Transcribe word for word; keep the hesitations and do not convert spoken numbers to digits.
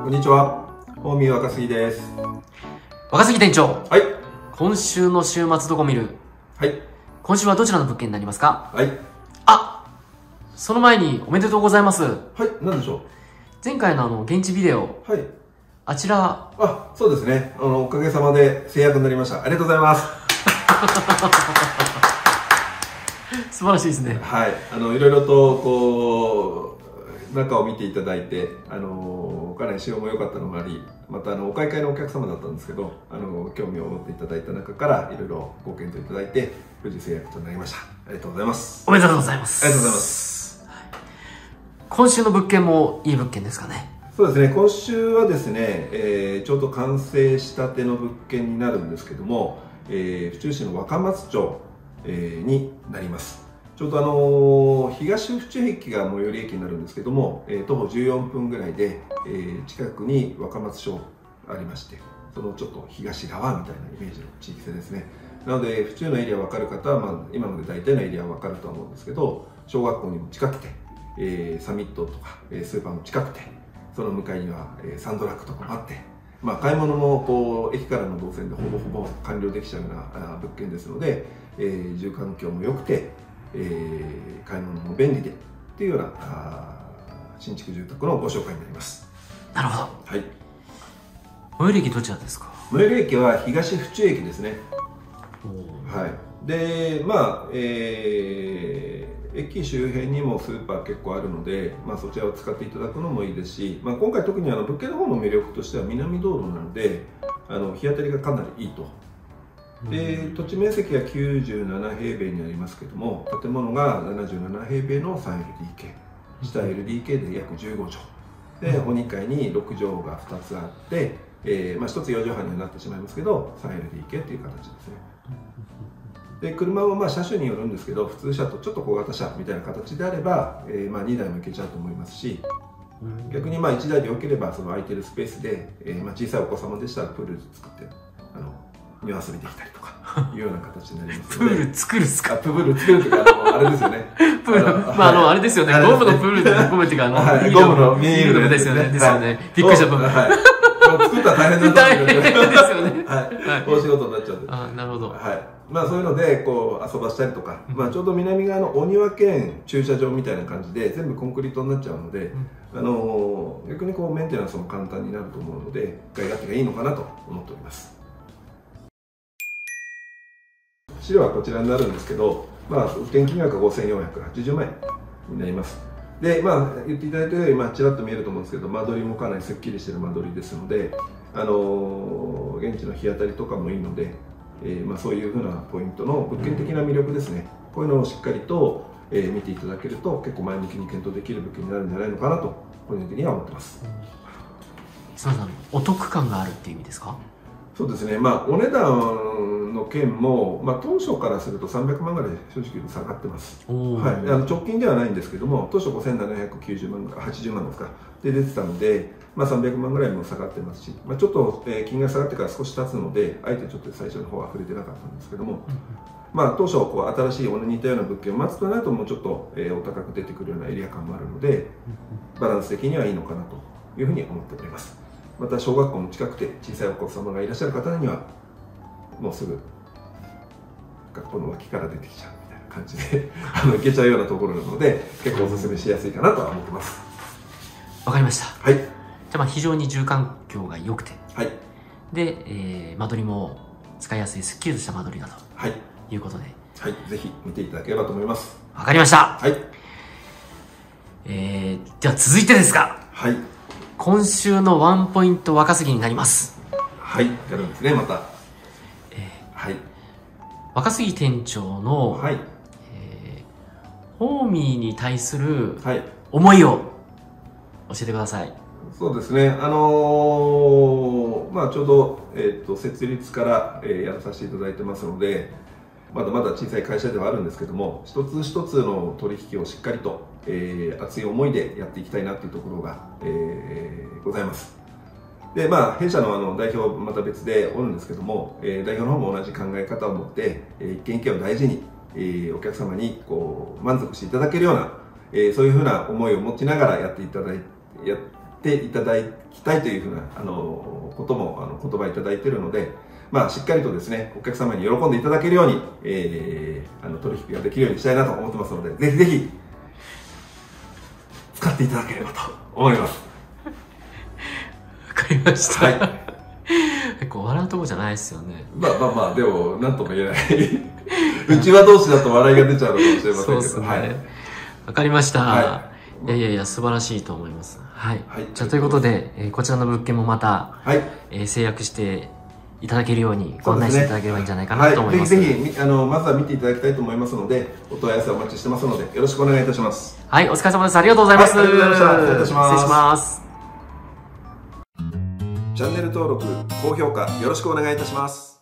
こんにちは。大見若杉です。 若杉店長。 はい。 今週の週末どこ見る？ はい。 今週はどちらの物件になりますか？ はい。 あ、その前におめでとうございます。 はい。何でしょう？ 前回のあの、現地ビデオ。 はい。 あちら。 あ、そうですね。あの、おかげさまで制約になりました。ありがとうございます。 素晴らしいですね。 はい。あの、いろいろと、こう、中を見ていただいて、あの、かなり仕様も良かったのもあり、また、あの、お買い替えのお客様だったんですけど、あの、興味を持っていただいた中から、いろいろご検討いただいて、無事制約となりました。ありがとうございます。 おめでとうございます。 ありがとうございます。 はい、今週の物件もいい物件ですかね？ そうですね、今週はですね、えー、ちょうど完成したての物件になるんですけども、えー、府中市の若松町、えー、になります。ちょうどあのー、東府中駅が最寄り駅になるんですけども、えー、徒歩じゅうよんぷんぐらいで、えー、近くに若松町ありまして、そのちょっと東側みたいなイメージの地域性ですね。なので、府中のエリア分かる方は、まあ、今ので大体のエリアは分かると思うんですけど、小学校にも近くて、えー、サミットとか、えー、スーパーも近くて、その向かいには、えー、サンドラッグとかもあって、まあ、買い物もこう駅からの動線でほぼほぼ完了できちゃうような物件ですので、えー、住環境も良くて、えー、買い物も便利でっていうような新築住宅のご紹介になります。 なるほど。 はい。 最寄り駅どちらですか？ 最寄り駅は東府中駅ですね。はい。で、まあ、えー、駅周辺にもスーパー結構あるので、まあ、そちらを使っていただくのもいいですし、まあ、今回特にあの物件の方の魅力としては南道路なので、あの日当たりがかなりいいと。で、土地面積はきゅうじゅうななへいべいになりますけども、建物がななじゅうななへいべいの スリーエルディーケー、下 エルディーケー で約じゅうごじょうで、おにかいにろくじょうがふたつあって、えーまあ、ひとつよんじょうはんにはなってしまいますけど スリーエルディーケー っていう形ですね。で、車はまあ車種によるんですけど、普通車とちょっと小型車みたいな形であれば、えー、まあにだいもいけちゃうと思いますし、逆にまあいちだいでよければその空いてるスペースで、えー、まあ小さいお子様でしたらプール作ってあの庭遊びできたりとかいうような形になりますので。 プール作るっすか？ プール作るっていうか、あのあれですよね。 プール、まああのあれですよね。ゴムのプールでゴムっていうかあの、 はい、ゴムのビニールですよね。ですよね。びっくりした部分。 はい。作ったら大変だったんですよね。 大変ですよね。 はい。大仕事になっちゃうんで。 あ、なるほど。 はい。まあそういうのでこう遊ばしたりとか、まあちょうど南側のお庭兼駐車場みたいな感じで全部コンクリートになっちゃうので、あの逆にこうメンテナンスも簡単になると思うので、使い勝手がいいのかなと思っております。資料はこちらになるんですけど、まあ、物件金額はごせんよんひゃくはちじゅうまんえんになります。で、まあ、言っていただいたように、まあ、ちらっと見えると思うんですけど、間取りもかなりすっきりしている間取りですので、あのー、現地の日当たりとかもいいので、えーまあ、そういうふうなポイントの物件的な魅力ですね、こういうのをしっかりと、えー、見ていただけると、結構前向きに検討できる物件になるんじゃないのかなと、個人的には思ってます。 すみません、お得感があるっていう意味ですか？ そうですね、まあ、お値段の件も、まあ、当初からするとさんびゃくまんぐらい正直言うと下がってます、はい、あの直近ではないんですけども、当初ごせんななひゃくきゅうじゅうまん、はちじゅうまんですか、で出てたので、まあ、さんびゃくまんぐらいも下がってますし、まあ、ちょっと、えー、金が下がってから少し経つので、あえてちょっと最初の方は触れてなかったんですけども、まあ、当初こう新しいお似たような物件を待つとなると、もうちょっと、えー、お高く出てくるようなエリア感もあるので、バランス的にはいいのかなというふうに思っております。また小学校も近くて小さいお子様がいらっしゃる方にはもうすぐ学校の脇から出てきちゃうみたいな感じであの行けちゃうようなところなので、結構おすすめしやすいかなとは思ってます。 わかりました。 はい。じゃあまあ非常に住環境が良くて、 はい、で、 えー、間取りも使いやすいすっきりとした間取りだと、はい、いうことで、 はい、ぜひ見ていただければと思います。 わかりました。はい。えー、では続いてですが、はい、今週のワンポイント若杉になります。 はい、やるんですね、また。 えー、はい。若杉店長の、はい、えー、ホーミーに対する思いを教えてください。 そうですね、あのー、まあちょうど、えー、と設立から、えー、やらさせていただいてますので、まだまだ小さい会社ではあるんですけども、一つ一つの取引をしっかりと、えー、熱い思いでやっていきたいなというところが、えー、ございます。で、まあ、弊社のあの代表また別でおるんですけども、えー、代表の方も同じ考え方を持って、えー、一件一件を大事に、えー、お客様にこう満足していただけるような、えー、そういうふうな思いを持ちながらやっていただいて、やってっていただきたいというふうなあのこともあの言葉いただいているので、まあ、しっかりとですね、お客様に喜んでいただけるように、えー、あの取引ができるようにしたいなと思ってますので、ぜひぜひ使っていただければと思います。 わかりました。 はい。 結構笑うとこじゃないですよね。 まあまあまあ、でも、なんとも言えない。うちわ同士だと笑いが出ちゃうのかもしれませんけど。 そうですね。 はい。 わかりました。 はい、 いやいやいや、素晴らしいと思います。はい。 はい、 じゃあ、ということで、えー、こちらの物件もまた、 はい、 えー、制約していただけるようにご案内していただければいいんじゃないかなと思います。 はい、ぜひぜひ、あの、まずは見ていただきたいと思いますので、お問い合わせお待ちしてますので、よろしくお願いいたします。 はい、お疲れ様です。ありがとうございます。 はい、ありがとうございました。失礼いたします。 失礼します。 チャンネル登録、高評価、よろしくお願いいたします。